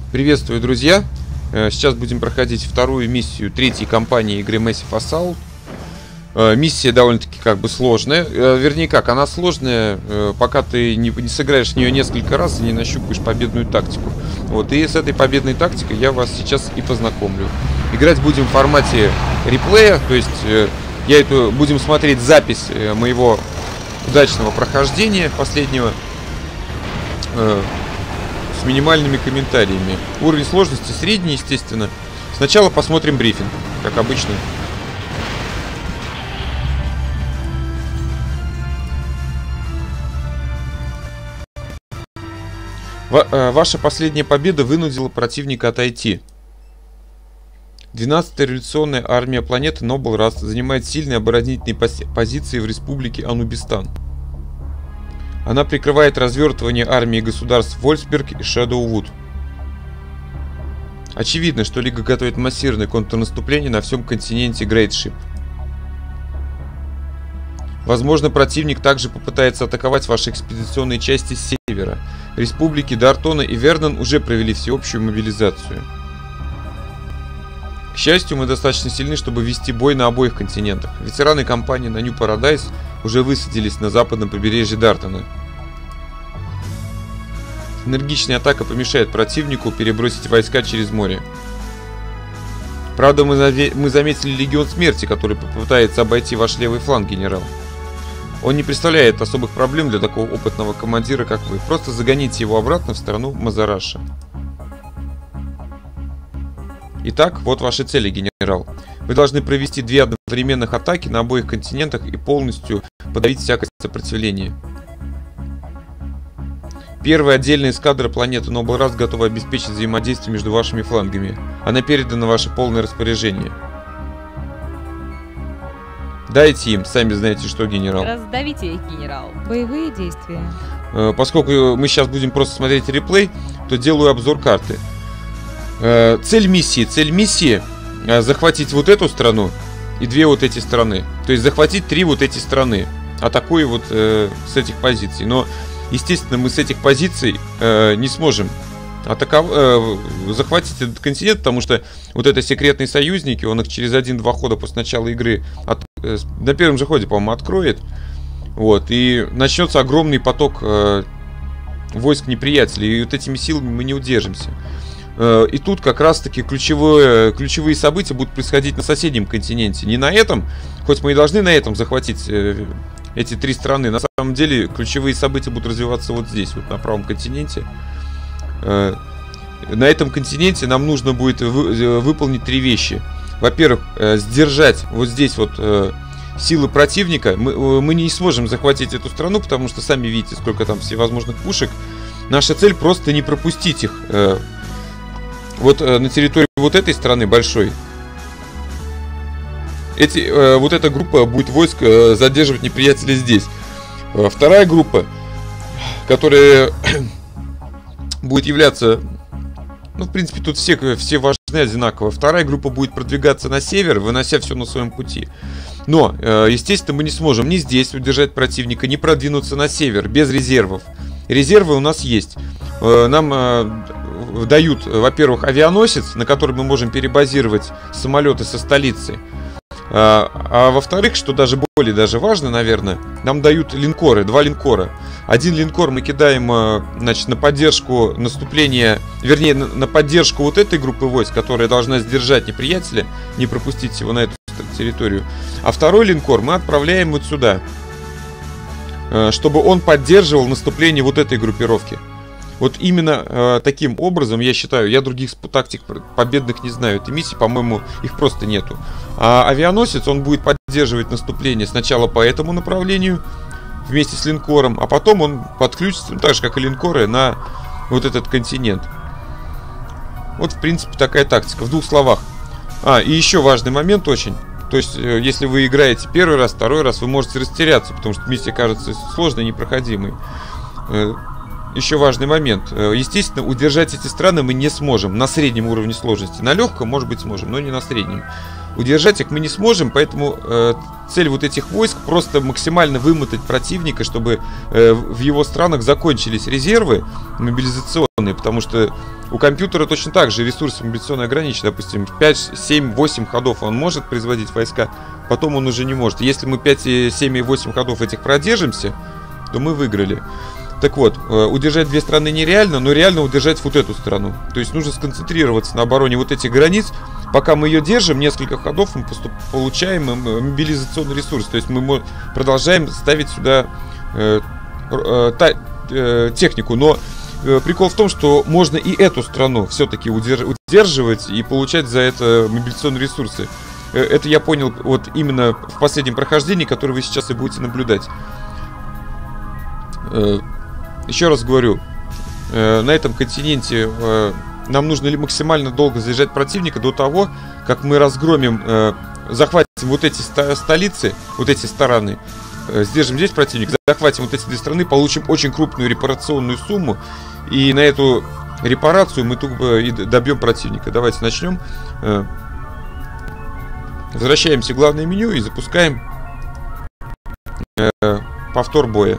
Приветствую, друзья! Сейчас будем проходить вторую миссию третьей кампании игры Massive Assault. Миссия довольно-таки сложная. Вернее она сложная, пока ты не сыграешь в нее несколько раз и не нащупаешь победную тактику. Вот, и с этой победной тактикой я вас сейчас и познакомлю. Играть будем в формате реплея, то есть будем смотреть запись моего удачного прохождения последнего с минимальными комментариями. Уровень сложности средний, естественно. Сначала посмотрим брифинг, как обычно. Ваша последняя победа вынудила противника отойти. 12-я революционная армия планеты Noble Rast занимает сильные оборонительные позиции в республике Анубистан. Она прикрывает развертывание армии государств Вольсберг и Шэдоувуд. Очевидно, что Лига готовит массированное контрнаступление на всем континенте Грейтшип. Возможно, противник также попытается атаковать ваши экспедиционные части с севера. Республики Дартона и Вернон уже провели всеобщую мобилизацию. К счастью, мы достаточно сильны, чтобы вести бой на обоих континентах. Ветераны кампании на New Paradise уже высадились на западном побережье Дартона. Энергичная атака помешает противнику перебросить войска через море. Правда, мы заметили Легион Смерти, который попытается обойти ваш левый фланг, генерал. Он не представляет особых проблем для такого опытного командира, как вы. Просто загоните его обратно в страну Мазараша. Итак, вот ваши цели, генерал. Вы должны провести 2 одновременных атаки на обоих континентах и полностью подавить всякое сопротивление. Первая отдельная эскадра планеты Noble Rast готова обеспечить взаимодействие между вашими флангами. Она передана в ваше полное распоряжение. Дайте им, сами знаете что, генерал. Раздавите их, генерал. Боевые действия. Поскольку мы сейчас будем просто смотреть реплей, то делаю обзор карты. Цель миссии захватить вот эту страну и 2 вот эти страны. То есть захватить 3 вот эти страны, атакуя вот с этих позиций. Но, естественно, мы с этих позиций не сможем захватить этот континент, потому что вот это секретные союзники, он их через 1-2 хода после начала игры на первом же ходе, по-моему, откроет. Вот, и начнется огромный поток войск неприятелей, и вот этими силами мы не удержимся. И тут как раз таки ключевые события будут происходить на соседнем континенте. Не на этом, хоть мы и должны на этом захватить эти 3 страны. На самом деле ключевые события будут развиваться вот здесь, вот на правом континенте. На этом континенте нам нужно будет выполнить 3 вещи. Во-первых, сдержать вот здесь вот силы противника. Мы не сможем захватить эту страну, потому что сами видите, сколько там всевозможных пушек. Наша цель просто не пропустить их. Вот на территории вот этой страны большой. Вот эта группа будет войск задерживать неприятеля здесь. Вторая группа, которая будет являться... Ну, в принципе, тут все важны одинаково. Вторая группа будет продвигаться на север, вынося все на своем пути. Но, естественно, мы не сможем ни здесь удержать противника, ни продвинуться на север без резервов. Резервы у нас есть. Нам дают, во-первых, авианосец, на который мы можем перебазировать самолеты со столицы. А во-вторых, что даже более важно, наверное, нам дают линкоры, 2 линкора. Один линкор мы кидаем, значит, на поддержку наступления, вернее, на поддержку вот этой группы войск, которая должна сдержать неприятеля, не пропустить его на эту территорию. А второй линкор мы отправляем вот сюда, чтобы он поддерживал наступление вот этой группировки. Вот именно таким образом, я считаю, я других тактик победных не знаю. Этой миссии, по-моему, их просто нету. А авианосец, он будет поддерживать наступление сначала по этому направлению, вместе с линкором, а потом он подключится, так же, как и линкоры, на вот этот континент. Вот, в принципе, такая тактика. В 2 словах. И еще важный момент очень. То есть, если вы играете первый раз, второй раз, вы можете растеряться, потому что миссия кажется сложной и непроходимой. Еще важный момент. Естественно, удержать эти страны мы не сможем на среднем уровне сложности. На легком, может быть, сможем, но не на среднем. Удержать их мы не сможем, поэтому цель вот этих войск просто максимально вымотать противника, чтобы в его странах закончились резервы мобилизационные, потому что у компьютера точно так же ресурсы мобилизационно ограничены. Допустим, 5, 7, 8 ходов он может производить войска, потом он уже не может. Если мы 5, 7 и 8 ходов этих продержимся, то мы выиграли. Так вот, удержать две страны нереально, но реально удержать вот эту страну. То есть нужно сконцентрироваться на обороне вот этих границ. Пока мы ее держим, несколько ходов мы получаем мобилизационный ресурс. То есть мы продолжаем ставить сюда технику. Но прикол в том, что можно и эту страну все-таки удерживать и получать за это мобилизационные ресурсы. Это я понял вот именно в последнем прохождении, которое вы сейчас и будете наблюдать. Еще раз говорю, на этом континенте нам нужно ли максимально долго заряжать противника до того, как мы разгромим, захватим вот эти столицы, вот эти стороны, сдержим здесь противника, захватим вот эти две страны, получим очень крупную репарационную сумму, и на эту репарацию мы тупо и добьем противника. Давайте начнем. Возвращаемся в главное меню и запускаем повтор боя.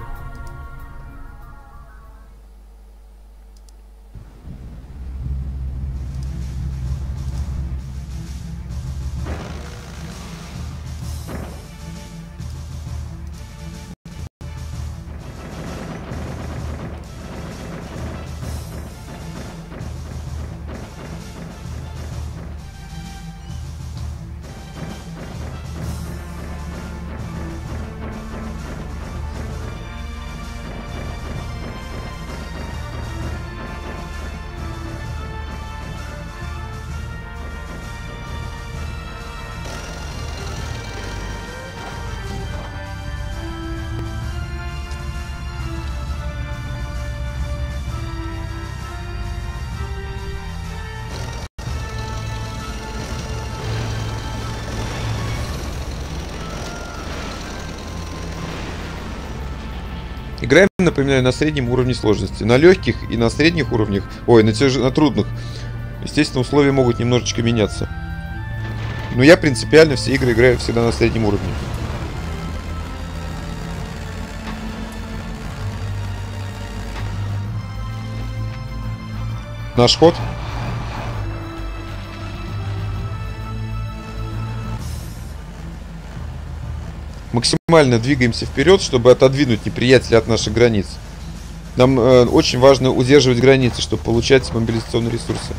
Играем, напоминаю, на среднем уровне сложности. На легких и на средних уровнях, на трудных, естественно, условия могут немножечко меняться. Но я принципиально все игры играю всегда на среднем уровне. Наш ход. Максимально двигаемся вперед, чтобы отодвинуть неприятеля от наших границ. Нам очень важно удерживать границы, чтобы получать мобилизационные ресурсы.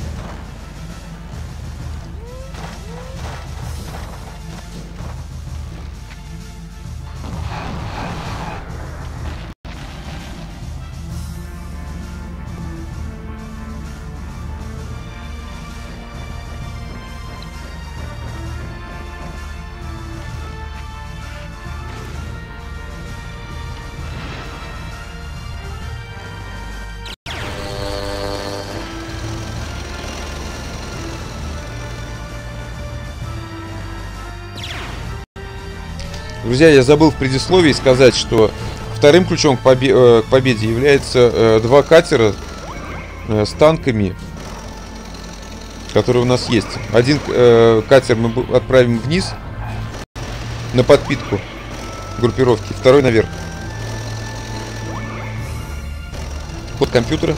Друзья, я забыл в предисловии сказать, что вторым ключом к победе является два катера с танками, которые у нас есть. Один катер мы отправим вниз на подпитку группировки, второй наверх. Ход компьютера.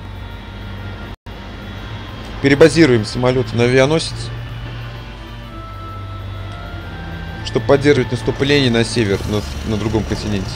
Перебазируем самолеты на авианосец. чтобы поддерживать наступление на север, на другом континенте.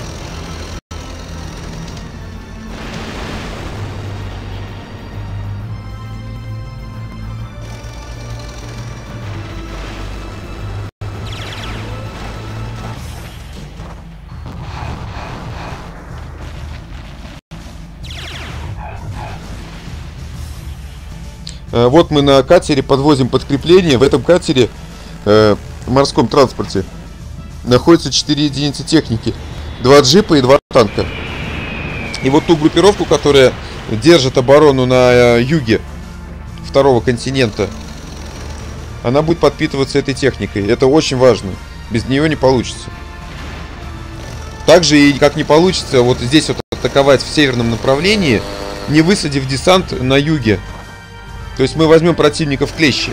Вот мы на катере подвозим подкрепление. В этом катере, в морском транспорте, находится 4 единицы техники. 2 джипа и 2 танка. И вот ту группировку, которая держит оборону на юге второго континента, она будет подпитываться этой техникой. Это очень важно. Без нее не получится. Также и как не получится вот здесь вот атаковать в северном направлении, не высадив десант на юге. То есть мы возьмем противника в клещи.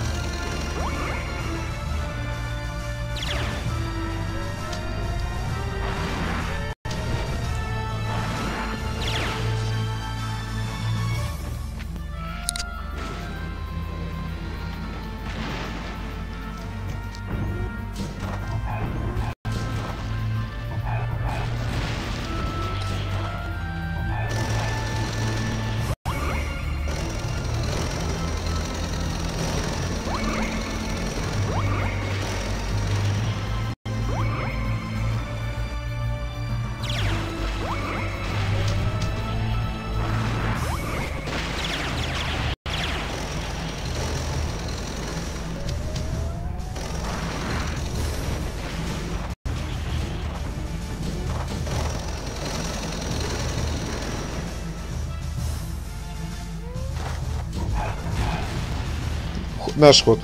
Наш ход.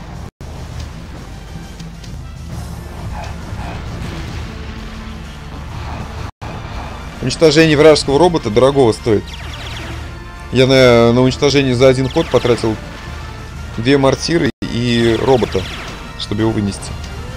Уничтожение вражеского робота дорогого стоит. Я на уничтожение за один ход потратил 2 мортиры и робота, чтобы его вынести.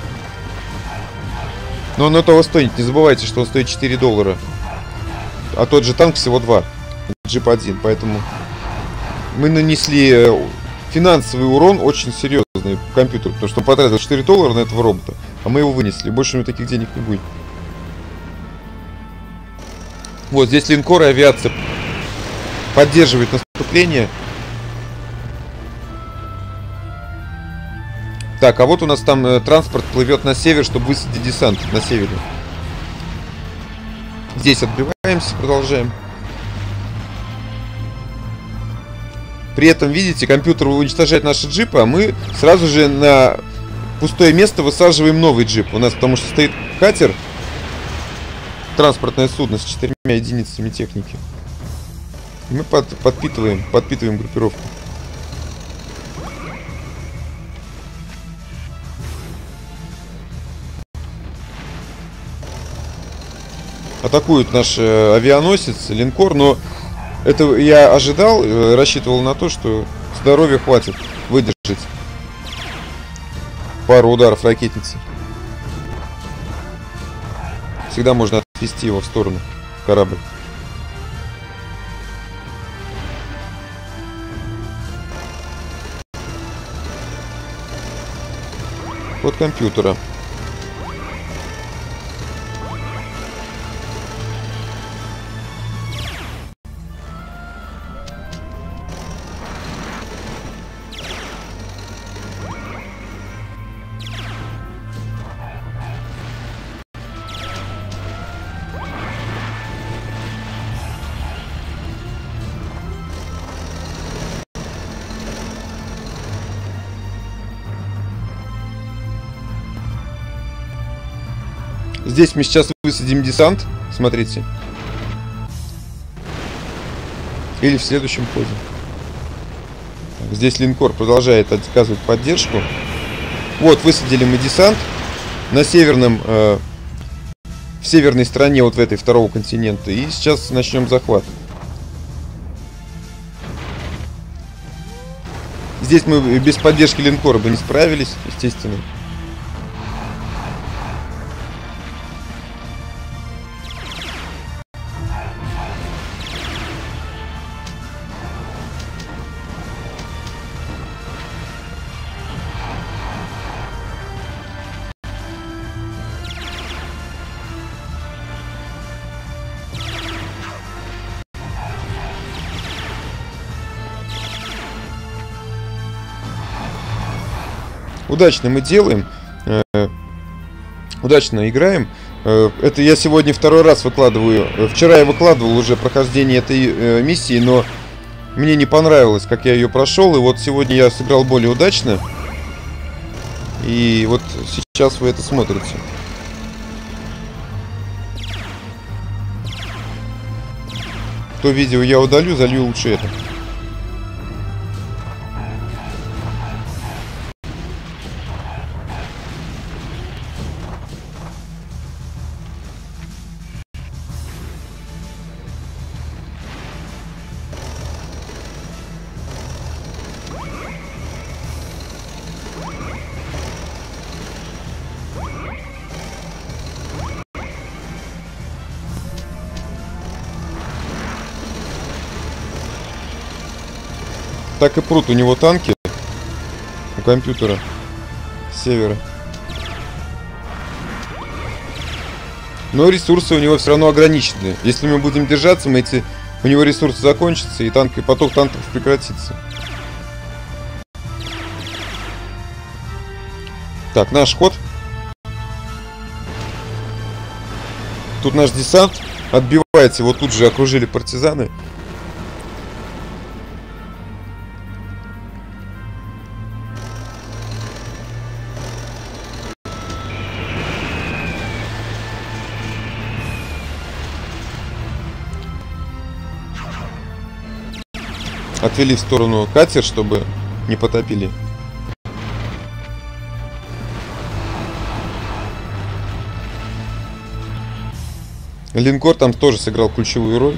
Но он этого стоит. Не забывайте, что он стоит $4. А тот же танк всего 2. Джип 1. Поэтому мы нанесли финансовый урон очень серьезный компьютеру, потому что он потратил $4 на этого робота, а мы его вынесли. Больше у него таких денег не будет. Вот здесь линкоры и авиация поддерживает наступление. Так, а вот у нас там транспорт плывет на север, чтобы высадить десант на севере. Здесь отбиваемся, продолжаем. При этом, видите, компьютер уничтожает наши джипы, а мы сразу же на пустое место высаживаем новый джип. У нас потому что стоит катер, транспортное судно с 4 единицами техники. И мы подпитываем группировку. Атакует наш авианосец, линкор, но это я ожидал, рассчитывал на то, что здоровья хватит выдержать пару ударов ракетницы. Всегда можно отвести его в сторону, корабль. Ход компьютера. Здесь мы сейчас высадим десант. Смотрите. Или в следующем ходе. Здесь линкор продолжает оказывать поддержку. Вот, высадили мы десант на северном, в северной стороне вот в этой второго континента. И сейчас начнем захват. Здесь мы без поддержки линкора бы не справились, естественно. удачно мы делаем, удачно играем. Это я сегодня второй раз выкладываю. Вчера я выкладывал уже прохождение этой миссии, но мне не понравилось, как я ее прошел. И вот сегодня я сыграл более удачно. И вот сейчас вы это смотрите. То видео я удалю, залью лучше это. Так и прут у него танки у компьютера с севера. Но ресурсы у него все равно ограничены. Если мы будем держаться, у него ресурсы закончатся, и поток танков прекратится. Так, наш ход. Тут наш десант отбивается. Его тут же окружили партизаны. Отвели в сторону катер, чтобы не потопили. Линкор там тоже сыграл ключевую роль.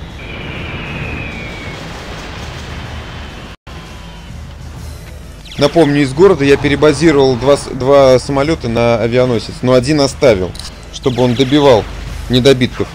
Напомню, из города я перебазировал два самолета на авианосец, но один оставил, чтобы он добивал недобитков.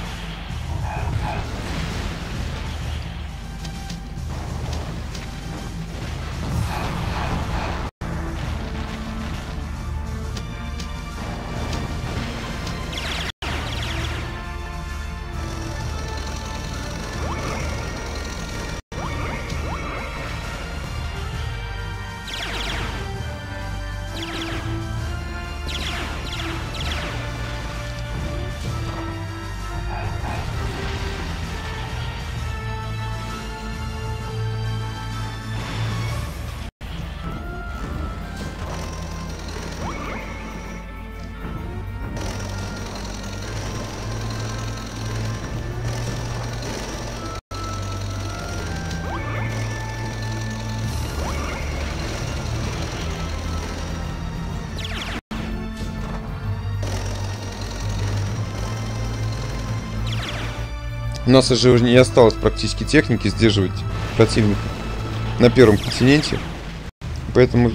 У нас уже не осталось практически техники сдерживать противника на первом континенте. Поэтому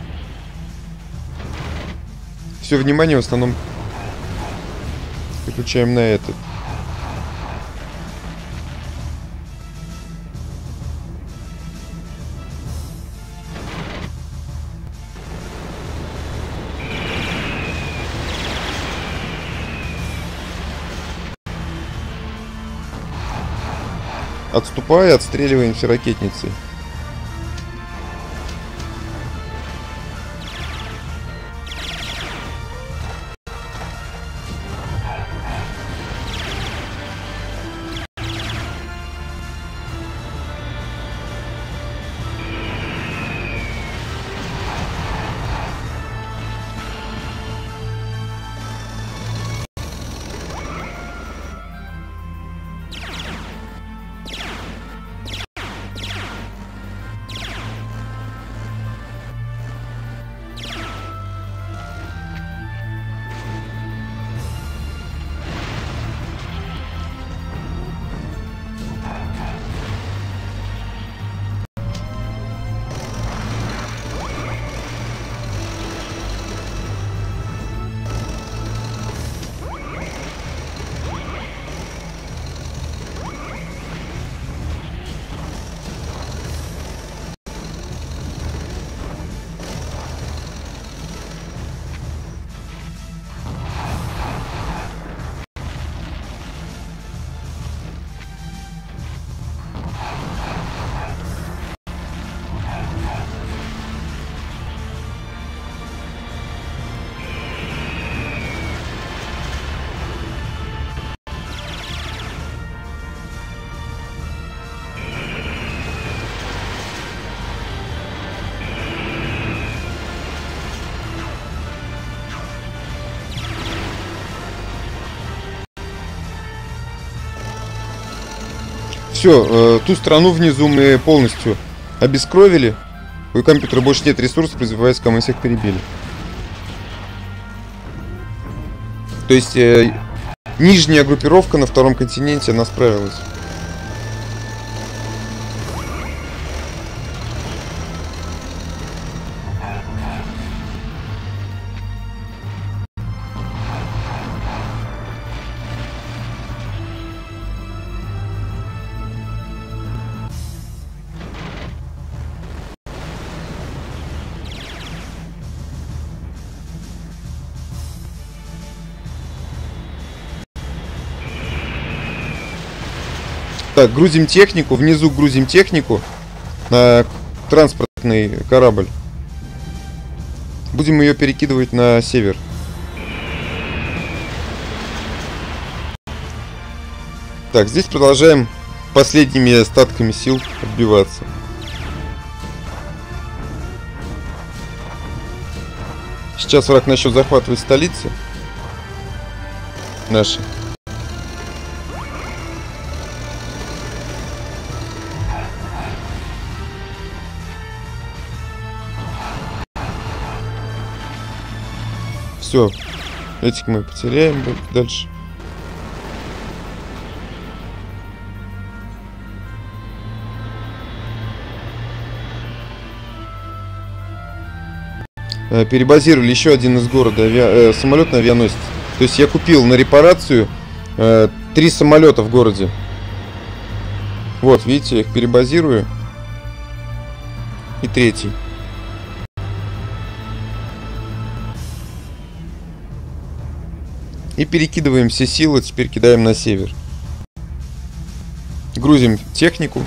все внимание в основном переключаем на этот. Отступая, отстреливаемся ракетницей. Все, ту страну внизу мы полностью обескровили. У компьютера больше нет ресурсов, войска мы всех перебили. То есть нижняя группировка на втором континенте, она справилась. Так, грузим технику, внизу грузим технику на транспортный корабль. Будем ее перекидывать на север. Так, здесь продолжаем последними остатками сил отбиваться. Сейчас враг начнет захватывать столицы наши. Все, этих мы потеряем дальше. Перебазировали еще один из города самолетный авианосец. То есть я купил на репарацию 3 самолета в городе. Вот, видите, я их перебазирую. И 3-й. И перекидываем все силы, теперь кидаем на север. Грузим технику.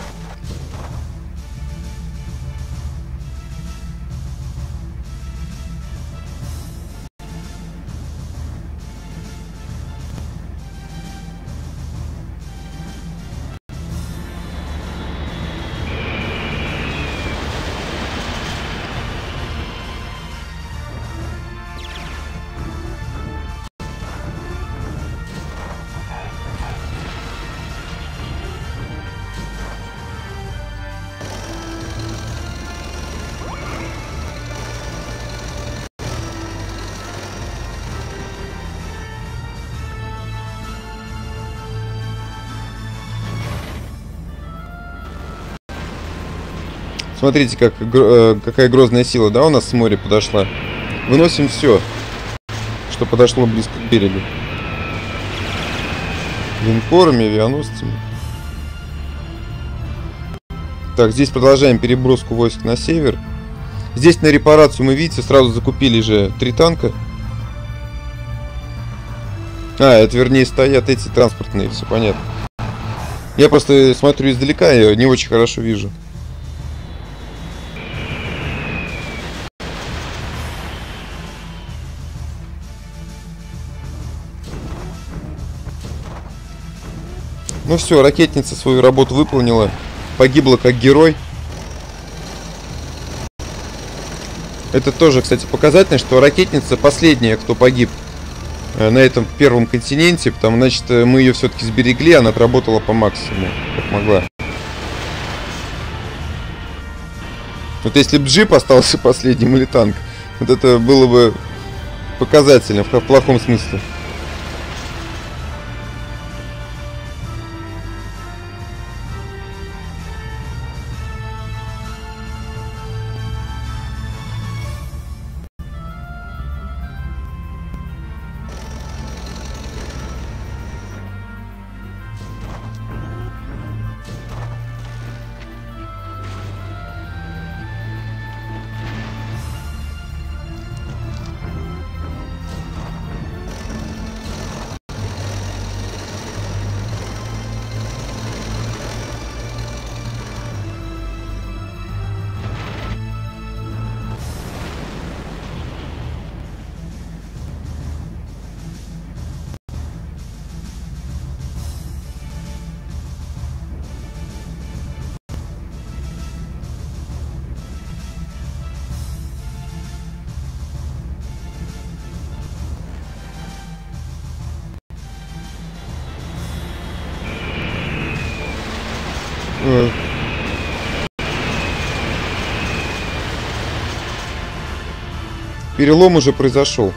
Смотрите, какая грозная сила, да, у нас с моря подошла. Выносим все, что подошло близко к берегу. Линкорами, авианосцами. Так, здесь продолжаем переброску войск на север. Здесь на репарацию мы, видите, сразу закупили же 3 танка. Это вернее стоят эти транспортные, все понятно. Я просто смотрю издалека, я не очень хорошо вижу. Ну все, ракетница свою работу выполнила. Погибла как герой. Это тоже, кстати, показательно, что ракетница последняя, кто погиб на этом первом континенте. Потому, значит, мы ее все-таки сберегли, она отработала по максимуму, как могла. Вот если бы джип остался последним или танк, вот это было бы показательно, в плохом смысле. Перелом уже произошел.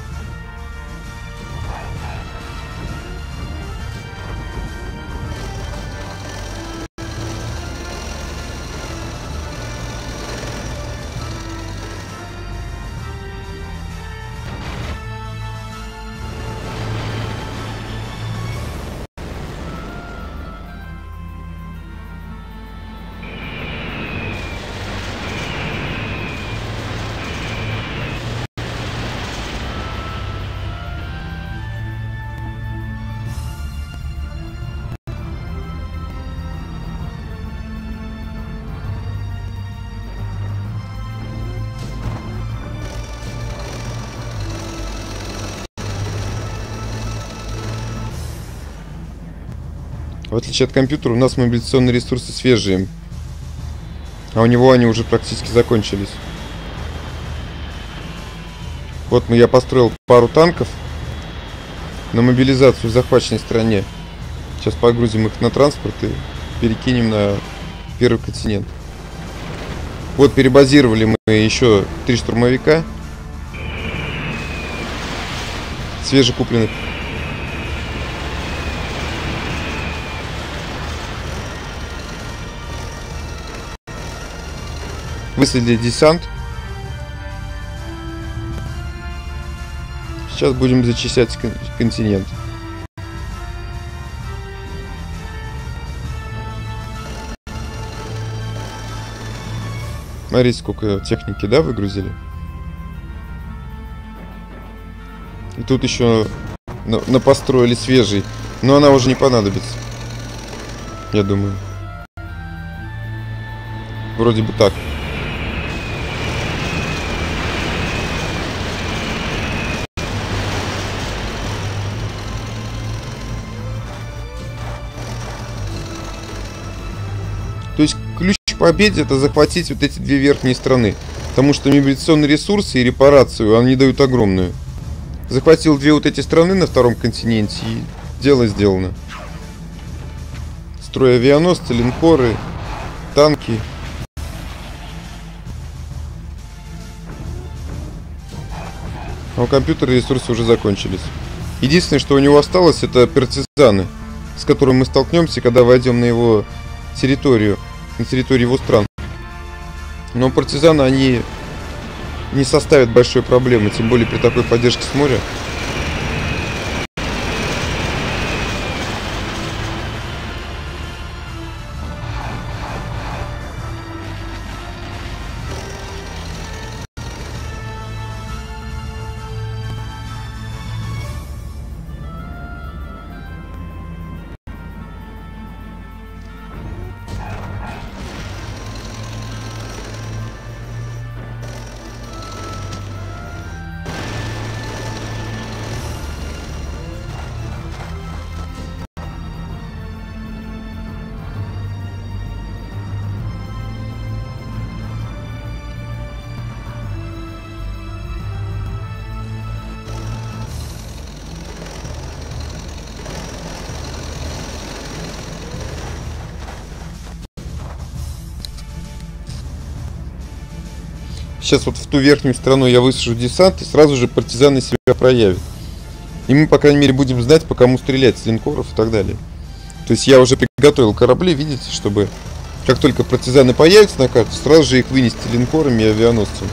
В отличие от компьютера, у нас мобилизационные ресурсы свежие. А у него они уже практически закончились. Вот я построил пару танков на мобилизацию в захваченной стране. Сейчас погрузим их на транспорт и перекинем на первый континент. Вот перебазировали мы еще 3 штурмовика. Свежекупленных. Высадили десант. Сейчас будем зачищать континент. Смотрите, сколько техники, да, выгрузили. И тут еще напостроили свежий. Но она уже не понадобится. Я думаю. Вроде бы так. То есть ключ к победе — это захватить вот эти 2 верхние страны. Потому что мобилизационные ресурсы и репарацию они дают огромную. Захватил 2 вот эти страны на 2-м континенте, и дело сделано. Строй авианосцы, линкоры, танки. А у компьютера ресурсы уже закончились. Единственное, что у него осталось, это партизаны, с которыми мы столкнемся, когда войдем на его территорию, на территорию его стран. Но партизаны, они не составят большой проблемы, тем более при такой поддержке с моря. Сейчас вот в ту верхнюю страну я высажу десант, и сразу же партизаны себя проявят. И мы, по крайней мере, будем знать, по кому стрелять с линкоров и так далее. То есть я уже приготовил корабли, видите, чтобы как только партизаны появятся на карте, сразу же их вынести линкорами и авианосцами.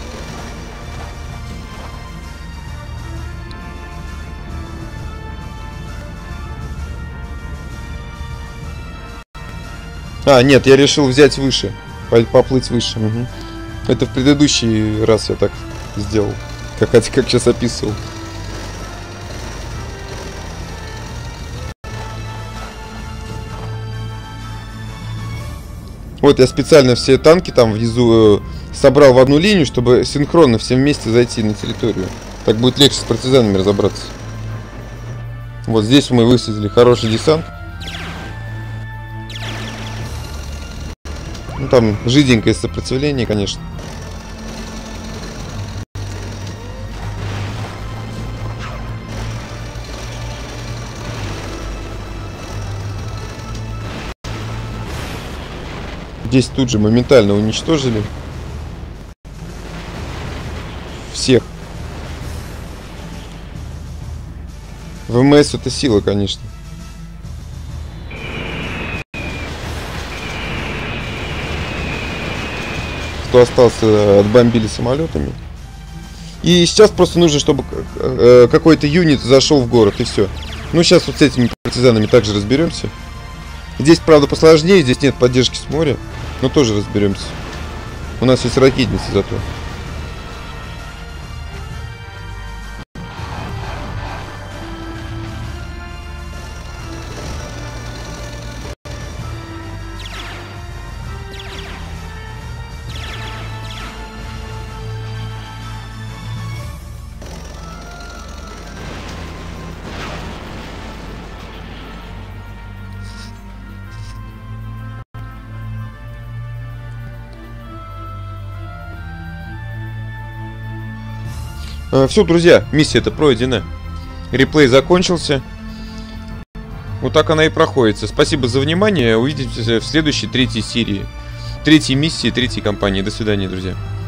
А, нет, я решил взять выше, поплыть выше. Угу. Это в предыдущий раз я так сделал, как сейчас описывал. Вот я специально все танки там внизу собрал в одну линию, чтобы синхронно все вместе зайти на территорию. Так будет легче с партизанами разобраться. Вот здесь мы высадили хороший десант. Ну там жиденькое сопротивление, конечно. Здесь тут же моментально уничтожили всех. ВМС это сила, конечно. Кто остался, отбомбили самолетами. И сейчас просто нужно, чтобы какой-то юнит зашел в город, и все. Ну, сейчас вот с этими партизанами также разберемся. Здесь, правда, посложнее, здесь нет поддержки с моря, но тоже разберемся. У нас есть ракетницы зато. Все, друзья, миссия это пройдена. Реплей закончился. Вот так она и проходится. Спасибо за внимание. Увидимся в следующей третьей серии. Третьей миссии, третьей кампании. До свидания, друзья.